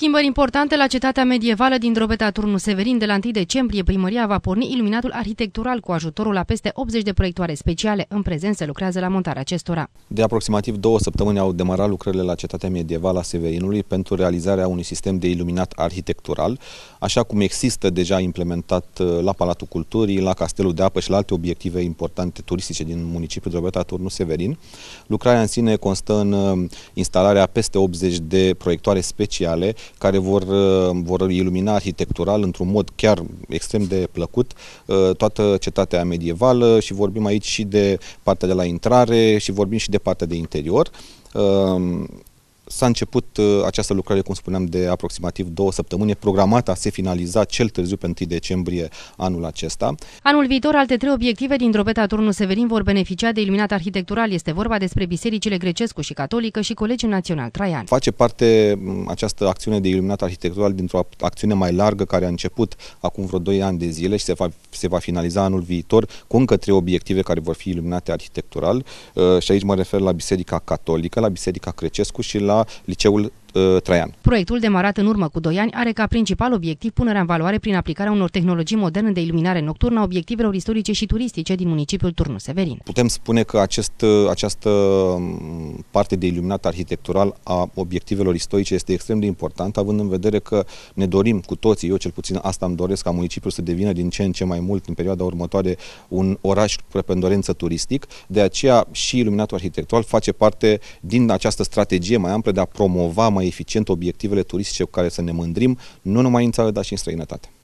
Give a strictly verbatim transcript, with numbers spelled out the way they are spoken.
Schimbări importante la cetatea medievală din Drobeta Turnu Severin. De la întâi decembrie, primăria va porni iluminatul arhitectural cu ajutorul la peste optzeci de proiectoare speciale. În prezent se lucrează la montarea acestora. De aproximativ două săptămâni au demarat lucrările la cetatea medievală a Severinului pentru realizarea unui sistem de iluminat arhitectural, așa cum există deja implementat la Palatul Culturii, la Castelul de Apă și la alte obiective importante turistice din municipiul Drobeta Turnu Severin. Lucrarea în sine constă în instalarea peste optzeci de proiectoare speciale care vor, vor ilumina arhitectural într-un mod chiar extrem de plăcut toată cetatea medievală și vorbim aici și de partea de la intrare și vorbim și de partea de interior. S-a început această lucrare, cum spuneam, de aproximativ două săptămâni, programată a se finaliza cel târziu pe întâi decembrie anul acesta. Anul viitor, alte trei obiective din Drobeta Turnu Severin vor beneficia de iluminat arhitectural. Este vorba despre bisericile Grecescu și Catolică și Colegiul Național Traian. Face parte această acțiune de iluminat arhitectural dintr-o acțiune mai largă care a început acum vreo doi ani de zile și se va, se va finaliza anul viitor cu încă trei obiective care vor fi iluminate arhitectural. Și aici mă refer la Biserica Catolică, la Biserica Grecescu și la Liceul Traian. Proiectul, demarat în urmă cu doi ani, are ca principal obiectiv punerea în valoare prin aplicarea unor tehnologii moderne de iluminare nocturnă a obiectivelor istorice și turistice din municipiul Turnu Severin. Putem spune că acest, această parte de iluminat arhitectural a obiectivelor istorice este extrem de importantă, având în vedere că ne dorim cu toții, eu cel puțin asta îmi doresc, ca municipiul să devină din ce în ce mai mult în perioada următoare un oraș cu preponderență turistic. De aceea și iluminatul arhitectural face parte din această strategie mai amplă de a promova mai eficient obiectivele turistice cu care să ne mândrim, nu numai în țară, dar și în străinătate.